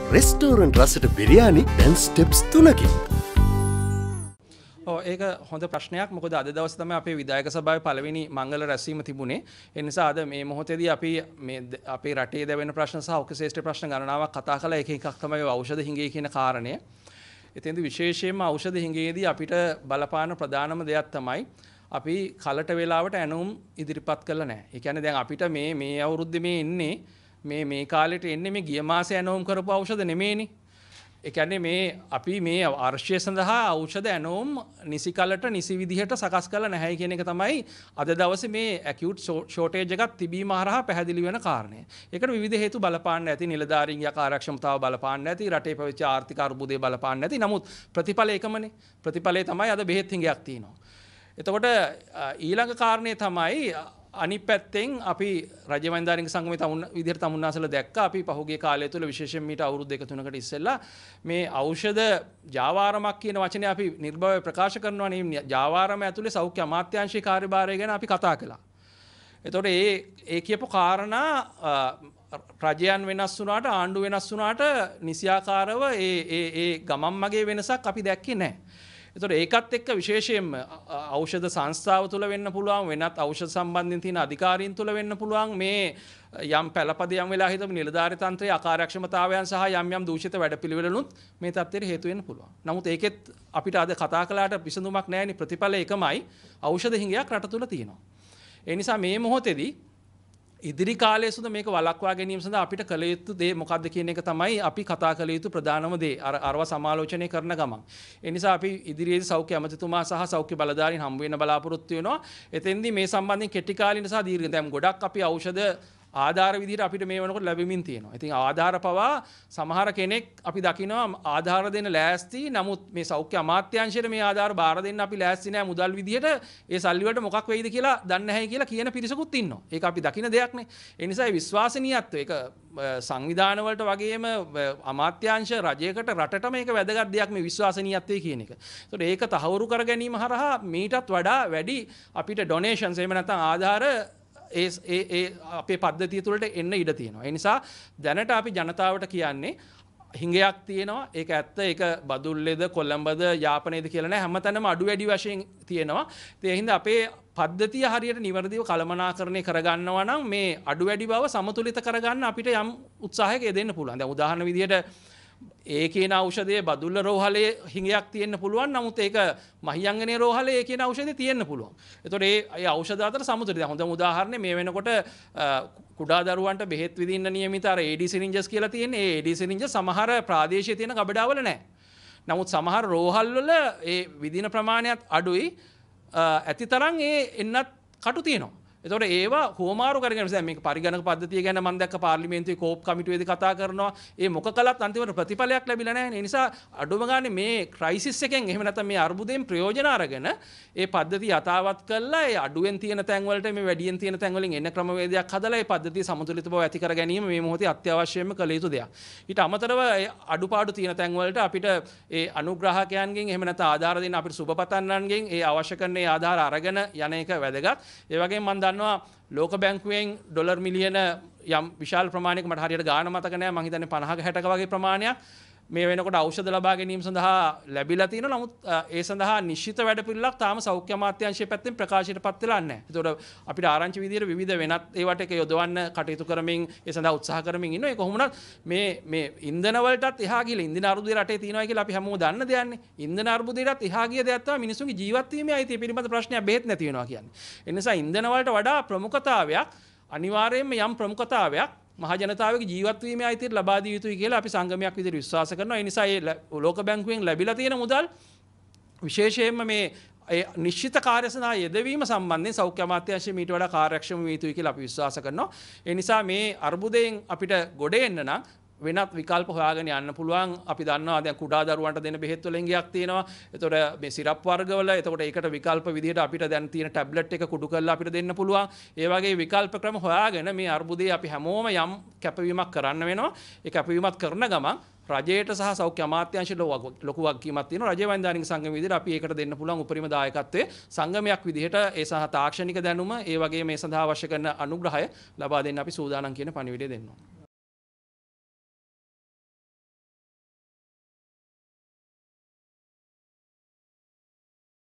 Restaurant රසට biryani දැන් steps 3කින්. ඒක හොඳ ප්‍රශ්නයක්. මොකද අද දවසේ තමයි අපේ විධායක සභාවේ පළවෙනි මංගල රැස්වීම තිබුණේ. ඒ නිසා අද මේ මොහොතේදී අපි මේ අපේ රටේ දැවෙන ප්‍රශ්න සහ උපශේෂ්ඨ ප්‍රශ්න ගණනාවක් කතා කළා. එක එකක් තමයි ඖෂධ හිඟේ කියන කාරණය. එතෙන්දී විශේෂයෙන්ම ඖෂධ හිඟේදී අපිට බලපාන ප්‍රධානම දෙයක් තමයි අපි කලට වේලාවට ඇනුම් ඉදිරිපත් කළා නැහැ. ඒ කියන්නේ දැන් අපිට මේ අවුරුද්දේ මේ ඉන්නේ මේ කාලෙට එන්නේ මේ ගිය මාසේ ඇනෝම් කරපු ඖෂධ නෙමෙයිනේ. ඒ කියන්නේ මේ අපි මේ ආර්ශ්‍ය සඳහා ඖෂධ ඇනෝම් නිසි කලට නිසි විදිහට සකස් කරලා නැහැ කියන එක තමයි අද දවසේ මේ ඇකියුට් ෂෝටේජ් එකක් තිබීම හරහා පැහැදිලි වෙන කාරණය. ඒකට විවිධ හේතු බලපාන්න ඇති. නිලධාරීන්ගේ කාර්යක්ෂමතාව බලපාන්න ඇති. රටේ පැවතිච්ච ආර්ථික අර්බුදේ බලපාන්න ඇති. නමුත් ප්‍රතිඵල එකමනේ. ප්‍රතිඵලය තමයි අද බෙහෙත් හිඟයක් තියෙනවා. එතකොට ඊළඟ කාරණේ තමයි අනිත් පැත්තෙන් අපි රජ්‍ය වෛද්‍යාරික සංගමයේ විදිහට තමුන්නාසල දැක්කා. අපි පහුගිය කාලය තුළ විශේෂයෙන් මීට අවුරුදු 2-3කට ඉස්සෙල්ලා මේ ඖෂධ ජාවාරමක් කියන වචනේ අපි නිර්භවව ප්‍රකාශ කරනවා නේ. ජාවාරම ඇතුලේ සෞඛ්‍ය අමාත්‍යාංශයේ කාර්යභාරය ගැන අපි කතා කළා. එතකොට ඒ කියපු කාරණා රජයන් වෙනස් වුණාට ආණ්ඩු වෙනස් වුණාට නිසියාකාරව ඒ ගමන් මගේ වෙනසක් අපි දැක්කේ නැහැ. එතකොට ඒකත් එක්ක විශේෂයෙන්ම ඖෂධ සංස්ථාව තුළ වෙන්න පුළුවන්, වෙනත් ඖෂධ සම්බන්ධයෙන් තියෙන අධිකාරීන් තුළ වෙන්න පුළුවන් මේ යම් පළපදියම් වෙලා හිටපු නිලධාරී තන්ත්‍රයේ අකාර්යක්ෂමතාවයන් සහ යම් දූෂිත වැඩපිළිවෙලනුත් මේ තත්ත්වයට හේතු වෙන්න පුළුවන්. නමුත් ඒකෙත් අපිට අද කතා කළාට විසඳුමක් නැහැ නේ. ප්‍රතිඵල එකමයි. ඖෂධ හිඟයක් රට තුළ තියෙනවා. ඒ නිසා මේ මොහොතේදී ඉදිරි කාලයේ සුද මේක වළක්වා ගැනීම සඳහා අපිට කළ යුතු දේ මොකක්ද කියන එක තමයි අපි කතා කළ යුතු ප්‍රධානම දේ. අරව සමාලෝචනය කරන ගමන්. ඒ නිසා අපි ඉදිරියේදී සෞඛ්‍ය අමාත්‍යතුමා සහ සෞඛ්‍ය බලධාරීන් හම්බ වෙන්න බලාපොරොත්තු වෙනවා. එතෙන්දී මේ සම්බන්ධයෙන් කෙටි කාලින සහ දීර්ඝ දැන් ගොඩක් අපි ඖෂධ ආධාර විදිහට අපිට මේ වෙනකොට ලැබෙමින් තියෙනවා. ඉතින් ආධාර පවා සමහර කෙනෙක් අපි දකිනවා ආධාර දෙන්න ලෑස්ති. නමුත් මේ සෞඛ්‍ය අමාත්‍යාංශයට මේ ආධාර බාර දෙන්න අපි ලෑස්ති නෑ මුදල් විදිහට. ඒ සල්ලි වලට මොකක් වෙයිද කියලා දන්නේ නැහැ කියලා කියන පිරිසකුත් ඉන්නවා. ඒක අපි දකින දෙයක් නේ. ඒ නිසා විශ්වාසනීයත්වය ඒක සංවිධාන වලට වගේම අමාත්‍යාංශ රජයකට රටට මේක වැදගත් දෙයක් මේ විශ්වාසනීයත්වය කියන එක. ඒතකොට ඒක තහවුරු කර ගැනීම හරහා මීටත් වඩා වැඩි අපිට ඩොනේෂන්ස් එහෙම නැත්නම් ආධාර අපේ පද්ධතිය තුළට එන්න ඉඩ තියෙනවා. ඒ නිසා දැනට අපි ජනතාවට කියන්නේ හිඟයක් තියෙනවා. ඒක ඇත්ත. ඒක බදුල්ලේද කොළඹද යාපනයේද කියලා නෑ. හැමතැනම අඩු වැඩි වශයෙන් තියෙනවා. ඒ හින්දා අපේ පද්ධතිය හරියට නිවැරදිව කළමනාකරණය කරගන්නවා නම් මේ අඩු වැඩි බව සමතුලිත කරගන්න අපිට යම් උත්සාහයක යෙදෙන්න පුළුවන්. දැන් උදාහරණ විදියට ඒ කියන ඖෂධයේ බදුල්ල රෝහලේ හිඟයක් තියෙන්න පුළුවන්. නමුත් ඒක මහියංගනේ රෝහලේ ඒ කියන ඖෂධය තියෙන්න පුළුවන්. ඒතකොට ඒ ඖෂධ අතර සමතුලිතය. හොඳම උදාහරණය මේ වෙනකොට කුඩා දරුවන්ට බෙහෙත් විදින්න නියමිත අර AD සිරින්ජස් කියලා තියෙන්නේ. ඒ AD සිරින්ජ සමහර ප්‍රාදේශීය තියෙන ගබඩාවල නැහැ. නමුත් සමහර රෝහල් වල ඒ විදින ප්‍රමාණයත් අඩුයි. ඇතිතරම් ඒ එන්නත් කටු තියෙනවා. එතකොට ඒවා හුවමාරු කරගෙන දැන් මේක පරිගණක පද්ධතිය ගැන මම දැක්ක පාර්ලිමේන්තුවේ කෝප් කමිටුවේදී කතා කරනවා. ඒ මොක කළත් අන්තිමට ප්‍රතිඵලයක් ලැබිලා නැහැ. ඒ නිසා අඩුම ගානේ මේ ක්‍රයිසිස් එකෙන් එහෙම නැත්නම් මේ අර්බුදයෙන් ප්‍රයෝජන අරගෙන ඒ පද්ධතිය යථාවත් කළා. ඒ අඩුවෙන් තියෙන තැන් වලට මේ වැඩියෙන් තියෙන තැන් වලින් එන්න ක්‍රමවේදයක් හදලා ඒ පද්ධතිය සමතුලිත බව ඇති කර ගැනීම මේ මොහොතේ අත්‍යවශ්‍යම කළ යුතු දෙයක්. ඊට අමතරව අඩුපාඩු තියෙන තැන් වලට අපිට ඒ අනුග්‍රාහකයන්ගෙන් එහෙම නැත්නම් ආධාර දෙන්න අපිට සුබපතන්නන්ගෙන් ඒ අවශ්‍ය කරන ඒ ආධාර අරගෙන යන එක වැදගත්. ඒ වගේම මම දන්නවා ලෝක බැංකුවෙන් ඩොලර් මිලියන යම් විශාල ප්‍රමාණයක මට හරියට ගාණ මතක නැහැ මම හිතන්නේ 50ක 60ක වගේ ප්‍රමාණයක් මේ වෙනකොට ඖෂධ ලබා ගැනීම සඳහා ලැබිලා තියෙනවා. නමුත් ඒ සඳහා නිශ්චිත වැඩපිළිවෙලක් තාම සෞඛ්‍ය අමාත්‍යාංශයේ පැත්තෙන් ප්‍රකාශයටපත් වෙලා නැහැ. ඒතකොට අපිට ආරංචි විදියට විවිධ වෙනත් ඒවට එක යොදවන්න කටයුතු කරමින් ඒ සඳහා උත්සාහ කරමින් ඉන්නවා. ඒ කොහොමුණත් මේ ඉන්ධන වලටත් එහා ගිහලා ඉන්ධන අර්බුදය රටේ තියෙනවා කියලා අපි හැමෝම දන්න දෙයක්නේ. ඉන්ධන අර්බුදයටත් එහා ගිය දෙයක් තමයි මිනිස්සුන්ගේ ජීවත් වීමේ අයිතිය පිළිබඳ ප්‍රශ්නයක් බෙහෙත් නැති වෙනවා කියන්නේ. ඒ නිසා ඉන්ධන වලට වඩා ප්‍රමුඛතාවයක් අනිවාර්යයෙන්ම යම් ප්‍රමුඛතාවයක් මහජනතාවගේ ජීවත් වීමේ අයිතිය ලබා දිය යුතුයි කියලා අපි සංගමයක් විදිහට විශ්වාස කරනවා. ඒ නිසා මේ ලෝක බැංකුවෙන් ලැබිලා තියෙන මුදල් විශේෂයෙන්ම මේ නිශ්චිත කාර්ය සඳහා යෙදවීම සම්බන්ධයෙන් සෞඛ්‍ය අමාත්‍යාංශය මීට වඩා කාර්යක්ෂම විය යුතුයි කියලා අපි විශ්වාස කරනවා. ඒ නිසා මේ අර්බුදයෙන් අපිට ගොඩ එන්න නම් වෙනත් විකල්ප හොයාගෙන යන්න පුළුවන්. අපි දන්නවා දැන් කුඩා දරුවන්ට දෙන බෙහෙත් වල හිඟයක් තියෙනවා. ඒතකොට මේ සිරප් වර්ගවල ඒතකොට ඒකට විකල්ප විදිහට අපිට දැන් තියෙන ටැබ්ලට් එක කුඩු කරලා අපිට දෙන්න පුළුවන්. ඒ වගේ විකල්ප ක්‍රම හොයාගෙන මේ අර්බුදේ අපි හැමෝම යම් කැපවීමක් කරන්න වෙනවා. ඒ කැපවීමක් කරන ගමන් රජයට සහ සෞඛ්‍ය අමාත්‍යාංශයට ලොකු වගකීමක් තියෙනවා. රජයේ වෛද්‍යානික සංගම විදිහට අපි ඒකට දෙන්න පුළුවන් උපරිම දායකත්වයේ සංගමයක් විදිහට ඒ සහ තාක්ෂණික දැනුම ඒ වගේ මේ සඳහා අවශ්‍ය කරන අනුග්‍රහය ලබා දෙන්න අපි සූදානම් කියන පණිවිඩය දෙන්නවා.